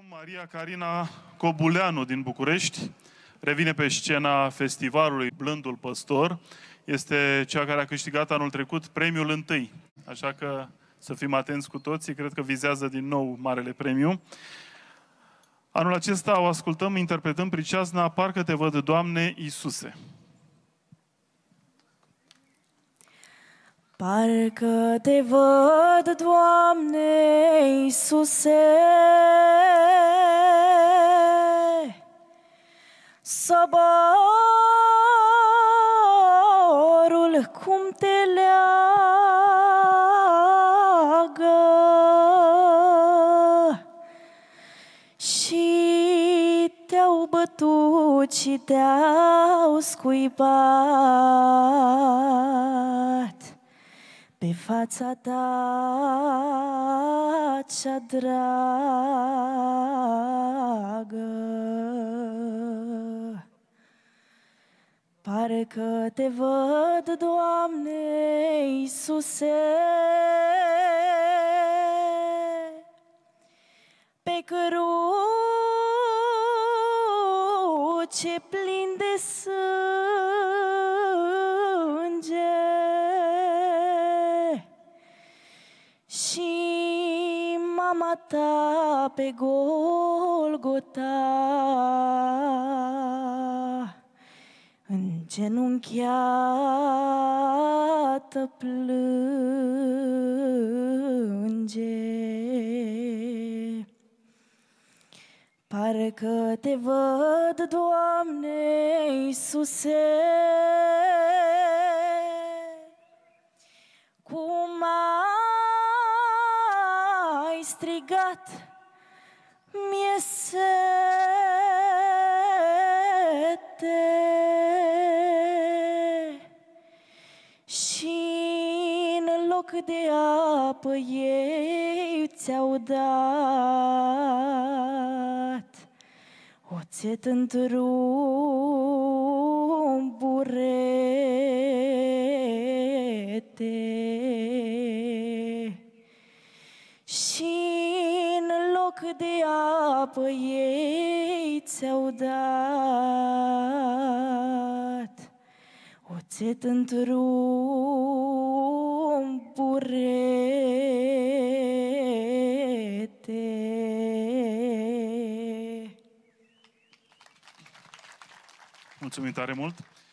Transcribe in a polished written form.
Acum Maria Carina Cobuleanu din București revine pe scena festivalului Blândul Păstor. Este cea care a câștigat anul trecut premiul întâi. Așa că să fim atenți cu toții, cred că vizează din nou marele premiu. Anul acesta o ascultăm interpretând priceazna Parcă te văd, Doamne, Iisuse. Parcă te văd, Doamne, Iisuse, soborul cum te leagă și te-au bătut și te-au scuipat pe fața ta cea dragă. Parcă te văd, Doamne, Iisuse, pe cruce plin de sânge și mama ta pe Golgota îngenunchiată plânge. Parcă te văd, Doamne, Iisuse, cum ai strigat, mi-e sete și în loc de apă ei ți-au dat oțet într-un burete și în loc de apă ei ți-au dat oțet într-un burete. Mulțumim tare mult!